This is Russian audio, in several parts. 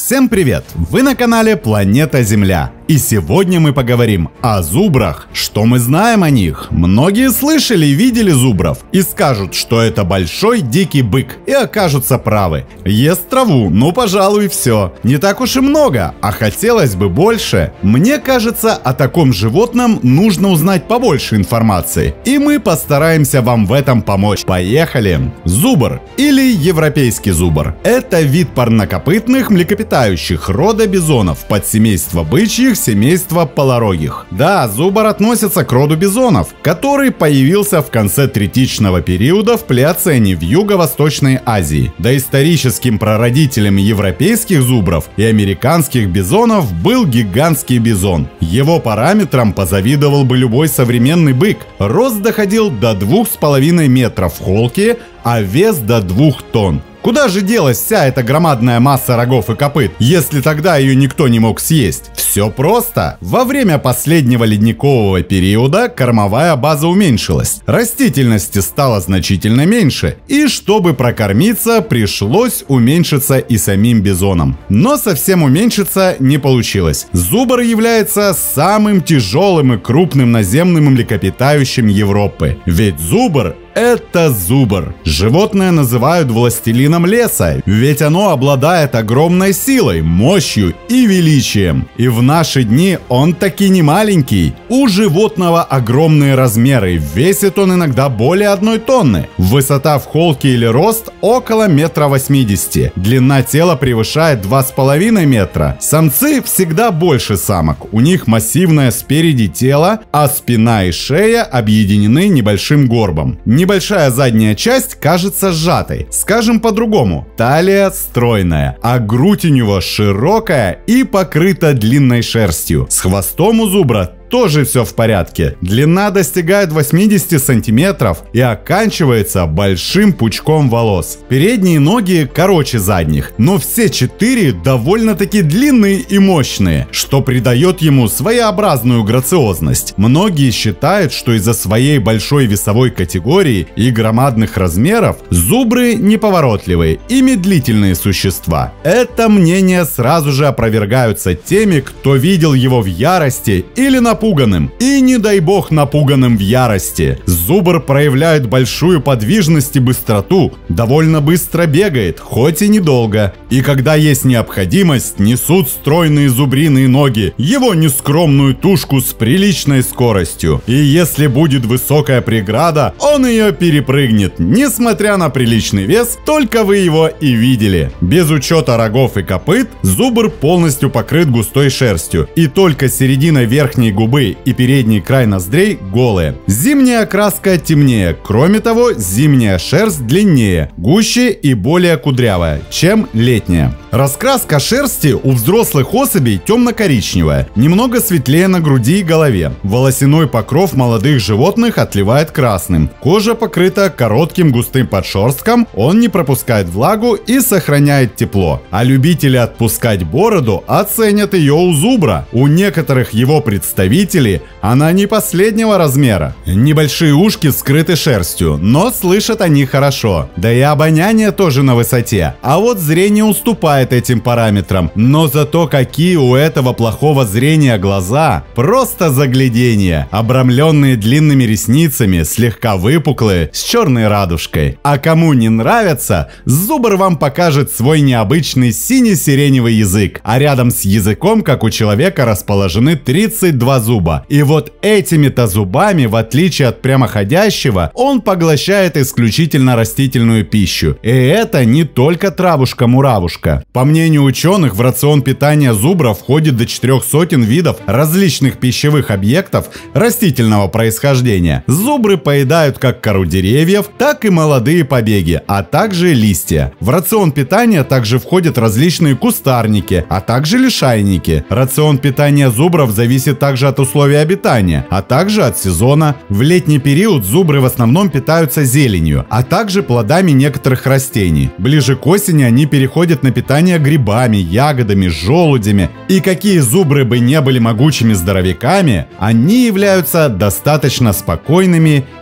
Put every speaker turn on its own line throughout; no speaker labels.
Всем привет! Вы на канале Планета Земля. И сегодня мы поговорим о зубрах. Что мы знаем о них? Многие слышали и видели зубров и скажут, что это большой дикий бык, и окажутся правы. Ест траву, ну пожалуй все. Не так уж и много, а хотелось бы больше. Мне кажется, о таком животном нужно узнать побольше информации, и мы постараемся вам в этом помочь. Поехали! Зубр или европейский зубр – это вид парнокопытных млекопитающих рода бизонов, подсемейства бычьих, семейства полорогих. Да, зубр относится к роду бизонов, который появился в конце третичного периода в Плеоцене в Юго-Восточной Азии. Доисторическим прародителем европейских зубров и американских бизонов был гигантский бизон. Его параметрам позавидовал бы любой современный бык. Рост доходил до 2,5 метров в холке, а вес до 2 тонн. Куда же делась вся эта громадная масса рогов и копыт, если тогда ее никто не мог съесть? Все просто. Во время последнего ледникового периода кормовая база уменьшилась, растительности стало значительно меньше, и чтобы прокормиться, пришлось уменьшиться и самим бизонам. Но совсем уменьшиться не получилось. Зубр является самым тяжелым и крупным наземным млекопитающим Европы. Ведь зубр — это зубр. Животное называют властелином леса, ведь оно обладает огромной силой, мощью и величием. И в наши дни он таки не маленький. У животного огромные размеры, весит он иногда более 1 тонны. Высота в холке или рост около 1,80 м. Длина тела превышает 2,5 метра. Самцы всегда больше самок. У них массивное спереди тело, а спина и шея объединены небольшим горбом. Небольшая задняя часть кажется сжатой. Скажем по-другому, талия стройная, а грудь у него широкая и покрыта длинной шерстью. С хвостом у зубра тоже все в порядке. Длина достигает 80 сантиметров и оканчивается большим пучком волос. Передние ноги короче задних, но все 4 довольно-таки длинные и мощные, что придает ему своеобразную грациозность. Многие считают, что из-за своей большой весовой категории и громадных размеров зубры неповоротливые и медлительные существа. Это мнение сразу же опровергаются теми, кто видел его в ярости или напуганным. И не дай бог напуганным в ярости. Зубр проявляет большую подвижность и быстроту, довольно быстро бегает, хоть и недолго. И когда есть необходимость, несут стройные зубриные ноги его нескромную тушку с приличной скоростью. И если будет высокая преграда, он ее перепрыгнет, несмотря на приличный вес, только вы его и видели. Без учета рогов и копыт, зубр полностью покрыт густой шерстью, и только середина верхней губы и передний край ноздрей голые. Зимняя окраска темнее, кроме того, зимняя шерсть длиннее, гуще и более кудрявая, чем летняя. Раскраска шерсти у взрослых особей темно-коричневая, немного светлее на груди и голове. Волосяной покров молодых животных отливает красным. Кожа покрыта коротким густым подшерстком, он не пропускает влагу и сохраняет тепло. А любители отпускать бороду оценят ее у зубра. У некоторых его представителей она не последнего размера. Небольшие ушки скрыты шерстью, но слышат они хорошо. Да и обоняние тоже на высоте. А вот зрение уступает этим параметрам. Но зато какие у этого плохого зрения глаза. Просто загляденье. Обрамленные длинными ресницами, слегка выпуклые, с черной радужкой. А кому не нравится, зубр вам покажет свой необычный сине-сиреневый язык. А рядом с языком, как у человека, расположены 32 зуба. И вот этими-то зубами, в отличие от прямоходящего, он поглощает исключительно растительную пищу. И это не только травушка-муравушка. По мнению ученых, в рацион питания зубра входит до 400 видов различных пищевых объектов растительного происхождения. Зубры поедают как кору деревьев, так и молодые побеги, а также листья. В рацион питания также входят различные кустарники, а также лишайники. Рацион питания зубров зависит также от условий обитания, а также от сезона. В летний период зубры в основном питаются зеленью, а также плодами некоторых растений. Ближе к осени они переходят на питание грибами, ягодами, желудями. И какие зубры бы не были могучими здоровяками, они являются достаточно спокойными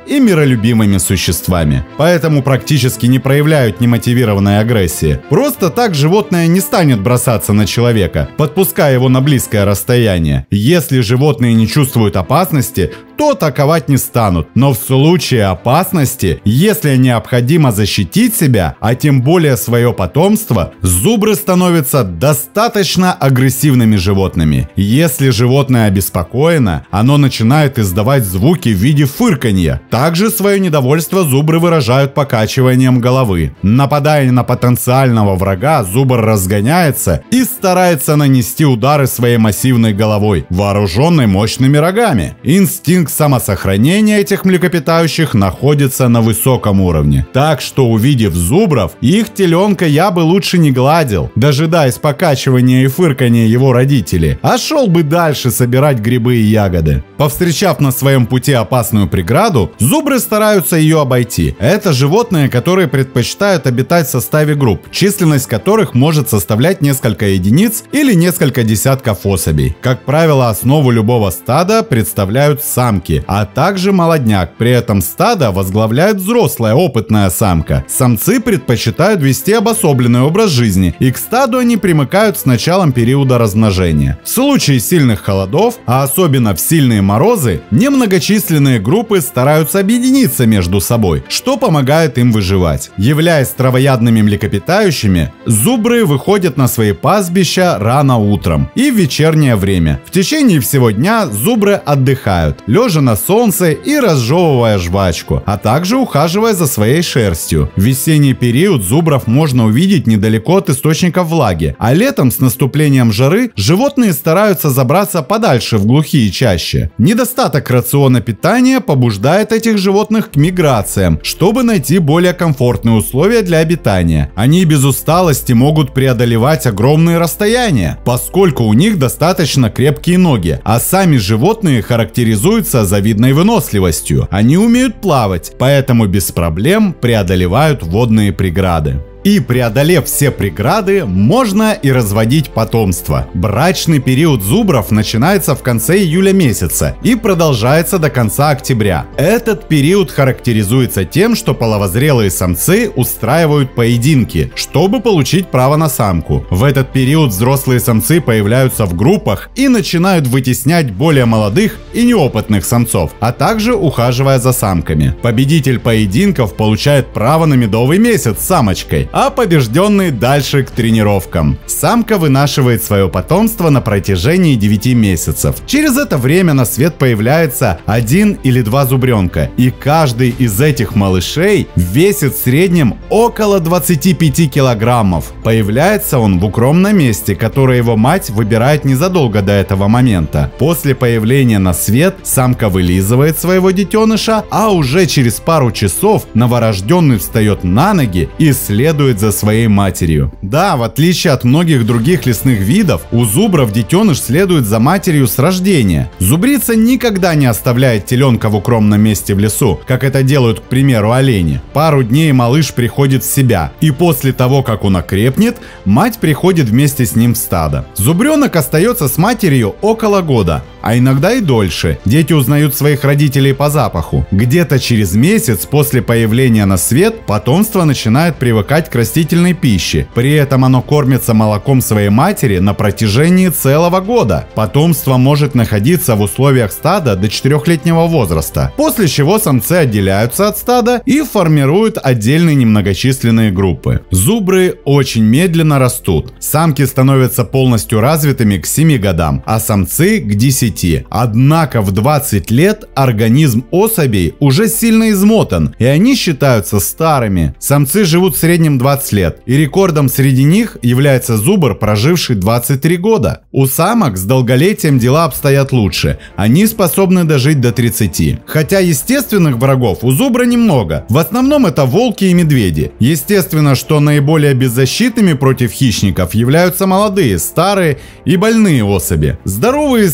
и миролюбимыми существами. Поэтому практически не проявляют немотивированной агрессии. Просто так животное не станет бросаться на человека, подпуская его на близкое расстояние. Если животные не чувствуют опасности, то атаковать не станут. Но в случае опасности, если необходимо защитить себя, а тем более свое потомство, зубры становятся достаточно агрессивными животными. Если животное обеспокоено, оно начинает издавать звуки в виде фырканья. Также свое недовольство зубры выражают покачиванием головы. Нападая на потенциального врага, зубр разгоняется и старается нанести удары своей массивной головой, вооруженной мощными рогами. Инстинкт самосохранения этих млекопитающих находится на высоком уровне. Так что, увидев зубров, их теленка я бы лучше не гладил, дожидаясь покачивания и фыркания его родителей, а шел бы дальше собирать грибы и ягоды. Повстречав на своем пути опасную преграду, зубры стараются ее обойти. Это животные, которые предпочитают обитать в составе групп, численность которых может составлять несколько единиц или несколько десятков особей. Как правило, основу любого стада представляют самки, а также молодняк. При этом стадо возглавляет взрослая опытная самка. Самцы предпочитают вести обособленный образ жизни, и к стаду они примыкают с началом периода размножения. В случае сильных холодов, а особенно в сильные морозы, немногочисленные группы стараются объединиться между собой, что помогает им выживать. Являясь травоядными млекопитающими, зубры выходят на свои пастбища рано утром и в вечернее время. В течение всего дня зубры отдыхают, лежа на солнце и разжевывая жвачку, а также ухаживая за своей шерстью. В весенний период зубров можно увидеть недалеко от источников влаги, а летом с наступлением жары животные стараются забраться подальше в глухие чащи. Недостаток рациона питания побуждает этих животных к миграциям, чтобы найти более комфортные условия для обитания. Они без усталости могут преодолевать огромные расстояния, поскольку у них достаточно крепкие ноги, а сами животные характеризуются завидной выносливостью. Они умеют плавать, поэтому без проблем преодолевают водные преграды. И преодолев все преграды, можно и разводить потомство. Брачный период зубров начинается в конце июля месяца и продолжается до конца октября. Этот период характеризуется тем, что половозрелые самцы устраивают поединки, чтобы получить право на самку. В этот период взрослые самцы появляются в группах и начинают вытеснять более молодых и неопытных самцов, а также ухаживая за самками. Победитель поединков получает право на медовый месяц с самочкой, а побежденный дальше к тренировкам. Самка вынашивает свое потомство на протяжении 9 месяцев. Через это время на свет появляется 1 или 2 зубренка, и каждый из этих малышей весит в среднем около 25 килограммов. Появляется он в укромном месте, которое его мать выбирает незадолго до этого момента. После появления на свет самка вылизывает своего детеныша, а уже через пару часов новорожденный встает на ноги и следует за своей матерью. Да, в отличие от многих других лесных видов, у зубров детеныш следует за матерью с рождения. Зубрица никогда не оставляет теленка в укромном месте в лесу, как это делают, к примеру, олени. Пару дней малыш приходит в себя, и после того, как он окрепнет, мать приходит вместе с ним в стадо. Зубренок остается с матерью около года, а иногда и дольше. Дети узнают своих родителей по запаху. Где-то через месяц после появления на свет потомство начинает привыкать к растительной пище. При этом оно кормится молоком своей матери на протяжении целого года. Потомство может находиться в условиях стада до 4-летнего возраста, после чего самцы отделяются от стада и формируют отдельные немногочисленные группы. Зубры очень медленно растут. Самки становятся полностью развитыми к 7 годам, а самцы к 10. Однако в 20 лет организм особей уже сильно измотан, и они считаются старыми. Самцы живут в среднем 20 лет, и рекордом среди них является зубр, проживший 23 года. У самок с долголетием дела обстоят лучше, они способны дожить до 30. Хотя естественных врагов у зубра немного, в основном это волки и медведи. Естественно, что наиболее беззащитными против хищников являются молодые, старые и больные особи. Здоровые самки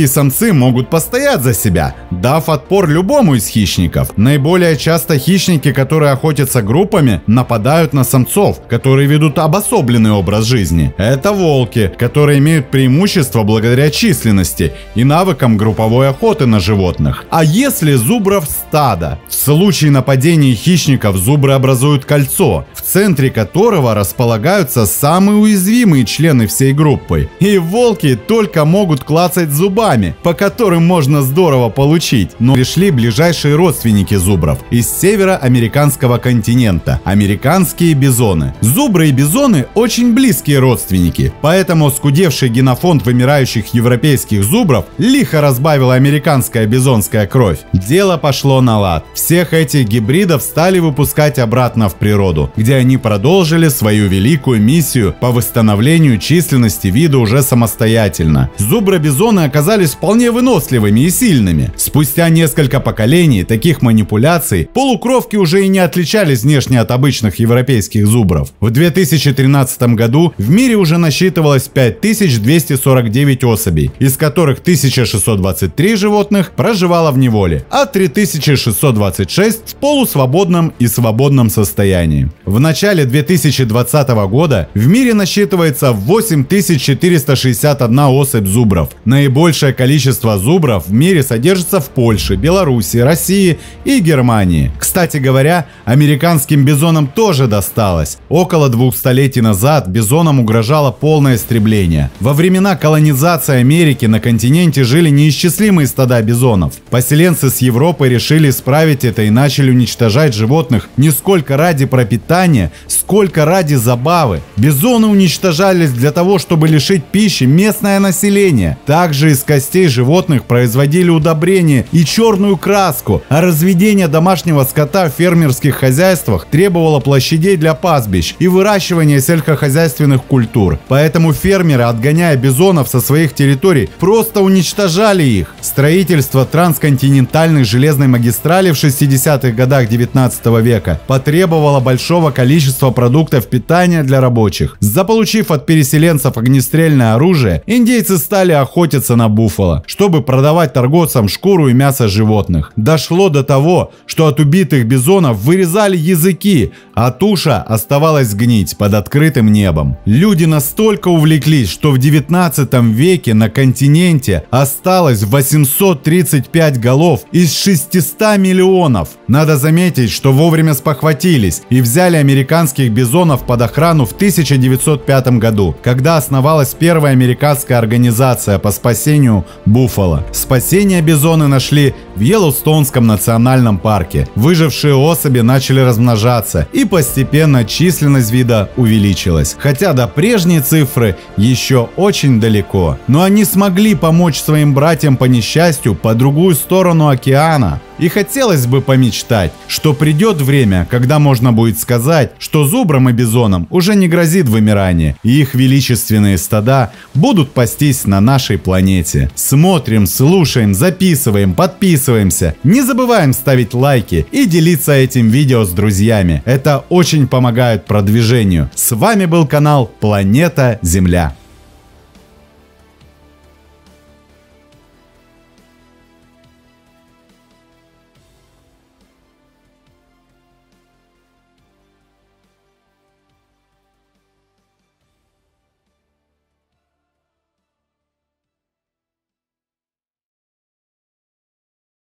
такие самцы могут постоять за себя, дав отпор любому из хищников. Наиболее часто хищники, которые охотятся группами, нападают на самцов, которые ведут обособленный образ жизни. Это волки, которые имеют преимущество благодаря численности и навыкам групповой охоты на животных. А если зубров стадо? В случае нападения хищников зубры образуют кольцо, в центре которого располагаются самые уязвимые члены всей группы. И волки только могут клацать зубами, по которым можно здорово получить. Но пришли ближайшие родственники зубров из североамериканского континента – американские бизоны. Зубры и бизоны очень близкие родственники, поэтому скудевший генофонд вымирающих европейских зубров лихо разбавила американская бизонская кровь. Дело пошло на лад. Всех этих гибридов стали выпускать обратно в природу, где они продолжили свою великую миссию по восстановлению численности вида уже самостоятельно. Зубры-бизоны оказались вполне выносливыми и сильными. Спустя несколько поколений таких манипуляций полукровки уже и не отличались внешне от обычных европейских зубров. В 2013 году в мире уже насчитывалось 5249 особей, из которых 1623 животных проживало в неволе, а 3626 в полусвободном и свободном состоянии. В начале 2020 года в мире насчитывается 8461 особь зубров. Наибольшее количество зубров в мире содержится в Польше, Беларуси, России и Германии. Кстати говоря, американским бизонам тоже досталось. Около 2 столетий назад бизонам угрожало полное истребление. Во времена колонизации Америки на континенте жили неисчислимые стада бизонов. Поселенцы с Европы решили исправить это и начали уничтожать животных не сколько ради пропитания, сколько ради забавы. Бизоны уничтожались для того, чтобы лишить пищи местное население. Также из костей животных производили удобрения и черную краску, а разведение домашнего скота в фермерских хозяйствах требовало площадей для пастбищ и выращивания сельскохозяйственных культур. Поэтому фермеры, отгоняя бизонов со своих территорий, просто уничтожали их. Строительство трансконтинентальной железной магистрали в 60-х годах 19 века потребовало большого количества продуктов питания для рабочих. Заполучив от переселенцев огнестрельное оружие, индейцы стали охотиться на буффало, чтобы продавать торговцам шкуру и мясо животных. Дошло до того, что от убитых бизонов вырезали языки, а туша оставалась гнить под открытым небом. Люди настолько увлеклись, что в 19 веке на континенте осталось 835 голов из 600 миллионов. Надо заметить, что вовремя спохватились и взяли американских бизонов под охрану в 1905 году, когда основалась первая американская организация по спасению буффало. Спасение бизоны нашли в Йеллоустонском национальном парке. Выжившие особи начали размножаться, и постепенно численность вида увеличилась. Хотя до прежней цифры еще очень далеко. Но они смогли помочь своим братьям по несчастью по другую сторону океана. И хотелось бы помечтать, что придет время, когда можно будет сказать, что зубрам и бизонам уже не грозит вымирание, и их величественные стада будут пастись на нашей планете. Смотрим, слушаем, записываем, подписываемся. Не забываем ставить лайки и делиться этим видео с друзьями. Это очень помогает продвижению. С вами был канал Планета Земля.